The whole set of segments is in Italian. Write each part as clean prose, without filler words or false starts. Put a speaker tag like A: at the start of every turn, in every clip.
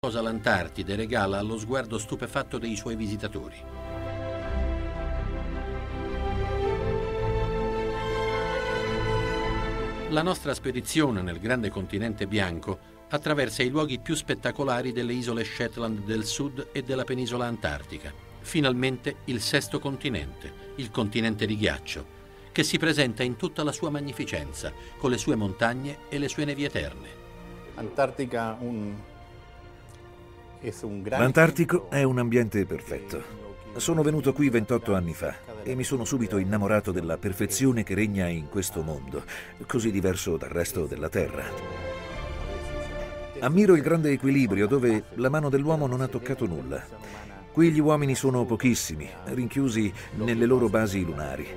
A: Cosa l'Antartide regala allo sguardo stupefatto dei suoi visitatori. La nostra spedizione nel grande continente bianco attraversa i luoghi più spettacolari delle isole Shetland del Sud e della penisola antartica. Finalmente il sesto continente, il continente di ghiaccio, che si presenta in tutta la sua magnificenza, con le sue montagne e le sue nevi eterne.
B: L'Antartico è un ambiente perfetto. Sono venuto qui 28 anni fa e mi sono subito innamorato della perfezione che regna in questo mondo, così diverso dal resto della Terra. Ammiro il grande equilibrio dove la mano dell'uomo non ha toccato nulla. Qui gli uomini sono pochissimi, rinchiusi nelle loro basi lunari.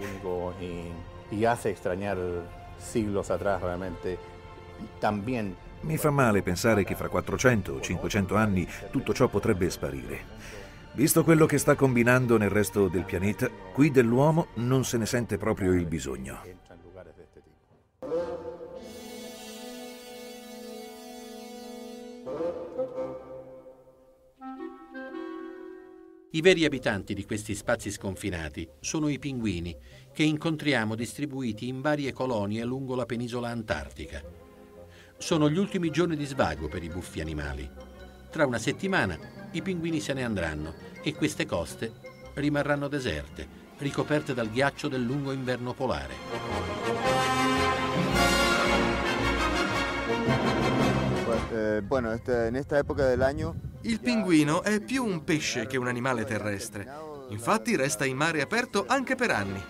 B: Mi fa male pensare che fra 400 o 500 anni tutto ciò potrebbe sparire. Visto quello che sta combinando nel resto del pianeta, qui dell'uomo non se ne sente proprio il bisogno.
A: I veri abitanti di questi spazi sconfinati sono i pinguini, che incontriamo distribuiti in varie colonie lungo la penisola antartica. Sono gli ultimi giorni di svago per i buffi animali. Tra una settimana i pinguini se ne andranno e queste coste rimarranno deserte, ricoperte dal ghiaccio del lungo inverno polare.
C: Il pinguino è più un pesce che un animale terrestre. Infatti resta in mare aperto anche per anni.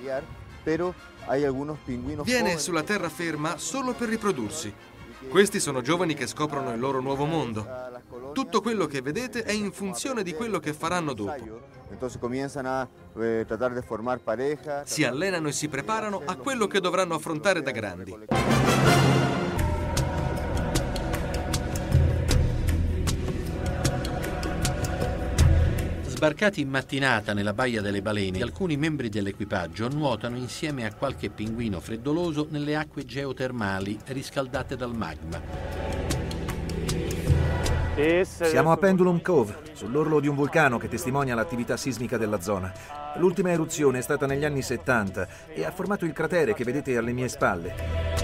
C: Viene sulla terraferma solo per riprodursi. Questi sono giovani che scoprono il loro nuovo mondo. Tutto quello che vedete è in funzione di quello che faranno dopo. Si allenano e si preparano a quello che dovranno affrontare da grandi.
A: Sbarcati in mattinata nella Baia delle Balene, alcuni membri dell'equipaggio nuotano insieme a qualche pinguino freddoloso nelle acque geotermali riscaldate dal magma.
B: Siamo a Pendulum Cove, sull'orlo di un vulcano che testimonia l'attività sismica della zona. L'ultima eruzione è stata negli anni 70 e ha formato il cratere che vedete alle mie spalle.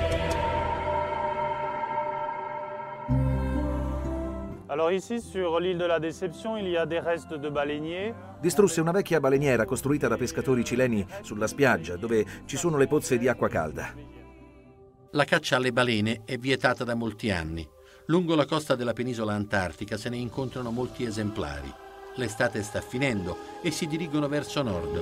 D: Alors ici sur l'île de la Déception il y a des restes de baleiniers.
B: Distrusse una vecchia baleniera costruita da pescatori cileni sulla spiaggia, dove ci sono le pozze di acqua calda.
A: La caccia alle balene è vietata da molti anni. Lungo la costa della penisola antartica se ne incontrano molti esemplari. L'estate sta finendo e si dirigono verso nord.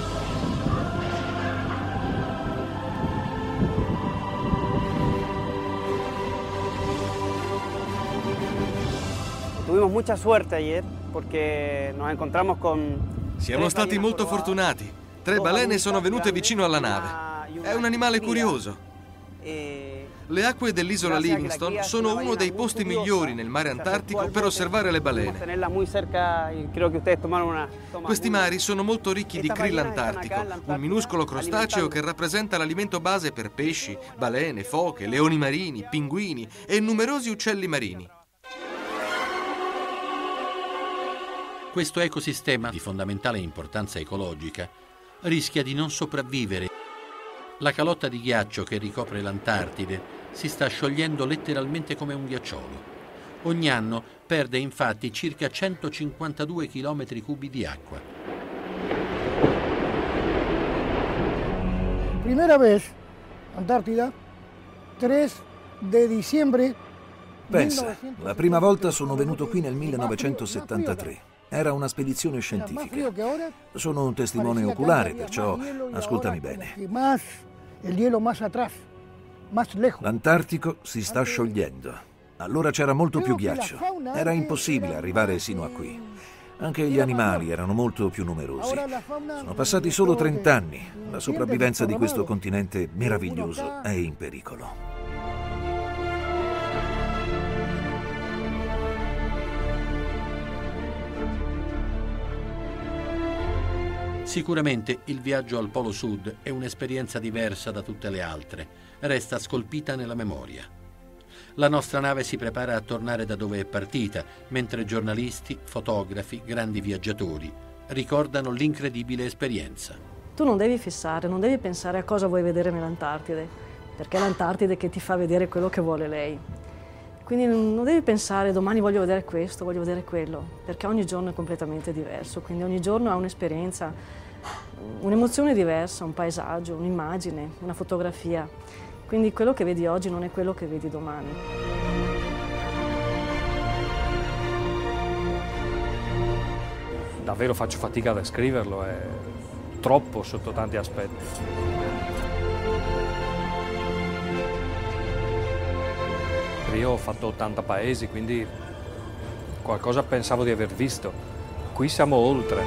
E: Tuvimos mucha suerte ayer porque nos encontramos con...
C: Siamo stati molto fortunati. 3 balene sono venute vicino alla nave. È un animale curioso. Le acque dell'isola Livingston sono uno dei posti migliori nel mare Antartico per osservare le balene. Questi mari sono molto ricchi di krill antartico, un minuscolo crostaceo che rappresenta l'alimento base per pesci, balene, foche, leoni marini, pinguini e numerosi uccelli marini.
A: Questo ecosistema di fondamentale importanza ecologica rischia di non sopravvivere. La calotta di ghiaccio che ricopre l'Antartide si sta sciogliendo letteralmente come un ghiacciolo. Ogni anno perde infatti circa 152 km3 di acqua.
F: Primera vez, Antártida, 3 de diciembre.
B: Pensa, la prima volta sono venuto qui nel 1973. Era una spedizione scientifica. Sono un testimone oculare, perciò ascoltami bene. L'Antartico si sta sciogliendo. Allora c'era molto più ghiaccio. Era impossibile arrivare sino a qui. Anche gli animali erano molto più numerosi. Sono passati solo 30 anni. La sopravvivenza di questo continente meraviglioso è in pericolo.
A: Sicuramente il viaggio al Polo Sud è un'esperienza diversa da tutte le altre, resta scolpita nella memoria. La nostra nave si prepara a tornare da dove è partita, mentre giornalisti, fotografi, grandi viaggiatori ricordano l'incredibile esperienza.
G: Tu non devi fissare, non devi pensare a cosa vuoi vedere nell'Antartide, perché è l'Antartide che ti fa vedere quello che vuole lei. Quindi non devi pensare domani voglio vedere questo, voglio vedere quello, perché ogni giorno è completamente diverso, quindi ogni giorno ha un'esperienza, un'emozione diversa, un paesaggio, un'immagine, una fotografia. Quindi quello che vedi oggi non è quello che vedi domani.
H: Davvero faccio fatica a descriverlo, è troppo sotto tanti aspetti. Io ho fatto 80 paesi, quindi qualcosa pensavo di aver visto. Qui siamo oltre.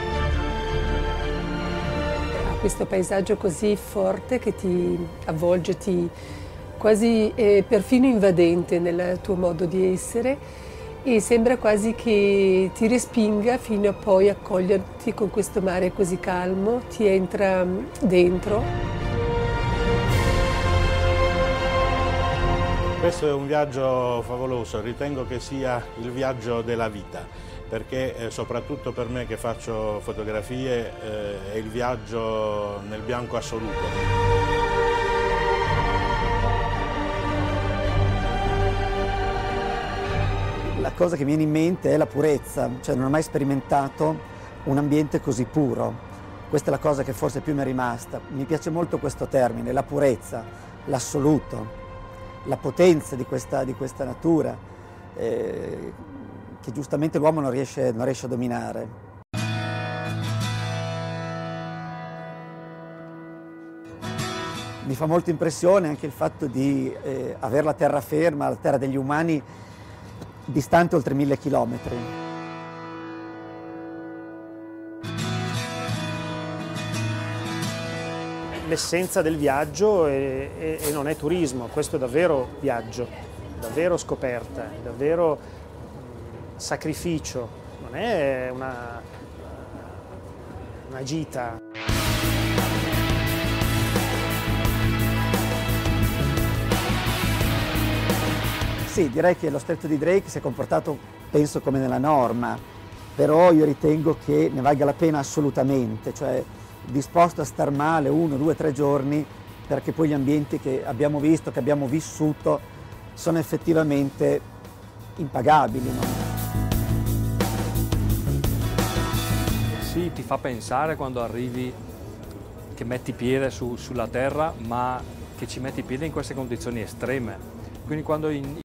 I: Questo paesaggio così forte che ti avvolge, quasi perfino invadente nel tuo modo di essere, e sembra quasi che ti respinga fino a poi accoglierti con questo mare così calmo, ti entra dentro.
J: Questo è un viaggio favoloso, ritengo che sia il viaggio della vita, perché soprattutto per me che faccio fotografie è il viaggio nel bianco assoluto.
K: La cosa che mi viene in mente è la purezza, cioè non ho mai sperimentato un ambiente così puro. Questa è la cosa che forse più mi è rimasta. Mi piace molto questo termine, la purezza, l'assoluto, la potenza di questa natura che giustamente l'uomo non riesce a dominare. Mi fa molta impressione anche il fatto di avere la terraferma, la terra degli umani, distante oltre 1000 chilometri.
L: L'essenza del viaggio e non è turismo, questo è davvero viaggio, davvero scoperta, davvero sacrificio, non è una gita.
K: Sì, direi che lo stretto di Drake si è comportato, penso, come nella norma, però io ritengo che ne valga la pena assolutamente, cioè disposto a star male 1, 2, 3 giorni, perché poi gli ambienti che abbiamo visto, che abbiamo vissuto, sono effettivamente impagabili, no?
H: Sì, ti fa pensare quando arrivi, che metti piede sulla terra, ma che ci metti piede in queste condizioni estreme. Quindi quando